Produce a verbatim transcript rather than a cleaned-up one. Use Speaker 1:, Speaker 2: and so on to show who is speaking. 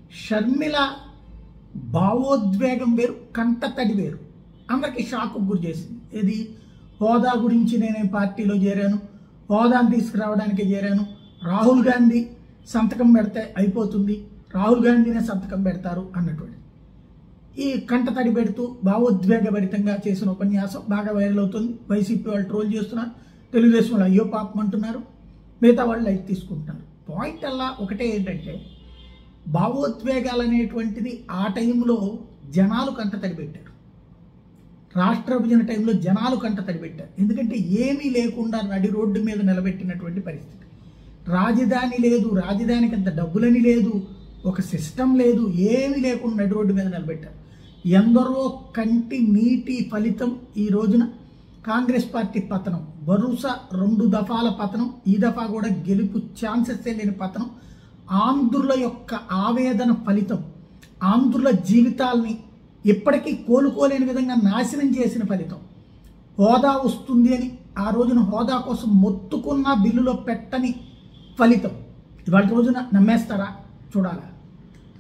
Speaker 1: షర్మిల భావోద్వేగం వేరు, కంటతడి వేరు. అందరికీ షాక్ గురి చేసింది. ఇది హోదా గురించి నేనే పార్టీలో చేరాను, హోదాను తీసుకురావడానికి చేరాను, రాహుల్ గాంధీ సంతకం పెడితే అయిపోతుంది, రాహుల్ గాంధీనే సంతకం పెడతారు అన్నటువంటి ఈ కంటతడి పెడుతూ భావోద్వేగభరితంగా చేసిన ఉపన్యాసం బాగా వైరల్ అవుతుంది. వైసీపీ వాళ్ళు ట్రోల్ చేస్తున్నారు, తెలుగుదేశం వాళ్ళు అయ్యో పాపం అంటున్నారు, మిగతా వాళ్ళు లైట్ తీసుకుంటున్నారు. పాయింట్ అలా ఒకటే ఏంటంటే, భావోద్వేగాలు అనేటువంటిది ఆ టైంలో జనాలు కంటతడి పెట్టారు. రాష్ట్ర విభజన టైంలో జనాలు కంటతడి పెట్టారు. ఎందుకంటే ఏమీ లేకుండా నడి రోడ్డు మీద నిలబెట్టినటువంటి పరిస్థితి. రాజధాని లేదు, రాజధానికి అంత డబ్బులని లేదు, ఒక సిస్టమ్ లేదు, ఏమీ లేకుండా నడి రోడ్డు మీద నిలబెట్టారు. ఎందరో కంటి నీటి ఫలితం ఈ రోజున కాంగ్రెస్ పార్టీ పతనం, వరుస రెండు దఫాల పతనం, ఈ దఫా కూడా గెలుపు ఛాన్సెస్ లేని పతనం, ఆంధ్రుల యొక్క ఆవేదన ఫలితం, ఆంధ్రుల జీవితాల్ని ఇప్పటికీ కోలుకోలేని విధంగా నాశనం చేసిన ఫలితం. హోదా వస్తుంది అని ఆ రోజున హోదా కోసం మొత్తుకున్న బిల్లులో పెట్టని ఫలితం. ఇవాళ రోజున నమ్మేస్తారా? చూడాలి.